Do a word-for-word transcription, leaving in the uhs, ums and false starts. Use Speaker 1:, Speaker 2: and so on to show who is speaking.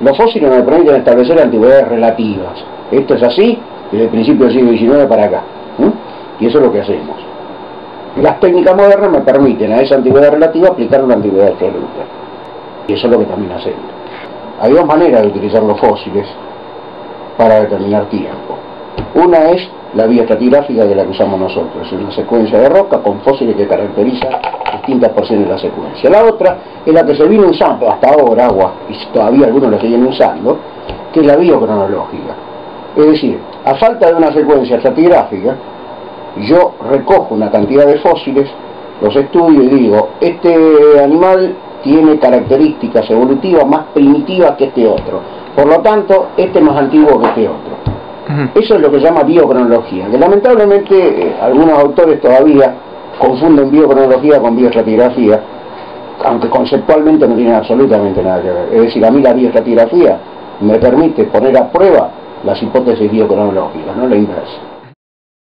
Speaker 1: Los fósiles me permiten establecer antigüedades relativas. Esto es así desde el principio del siglo diecinueve para acá. ¿Mm? Y eso es lo que hacemos. Las técnicas modernas me permiten a esa antigüedad relativa aplicar una antigüedad absoluta. Y eso es lo que también hacemos. Hay dos maneras de utilizar los fósiles para determinar tiempo. Una es la vía estratigráfica que la que usamos nosotros, es una secuencia de roca con fósiles que caracteriza distintas porciones de la secuencia. La otra es la que se viene usando hasta ahora, agua, y todavía algunos la siguen usando, que es la biocronológica. Es decir, a falta de una secuencia estratigráfica, yo recojo una cantidad de fósiles, los estudio y digo, este animal tiene características evolutivas más primitivas que este otro, por lo tanto, este es más antiguo que este otro. Uh-huh. Eso es lo que se llama biocronología, que lamentablemente eh, algunos autores todavía confunden biocronología con bioestratigrafía, aunque conceptualmente no tienen absolutamente nada que ver. Es decir, a mí la bioestratigrafía me permite poner a prueba las hipótesis biocronológicas, no la inversa.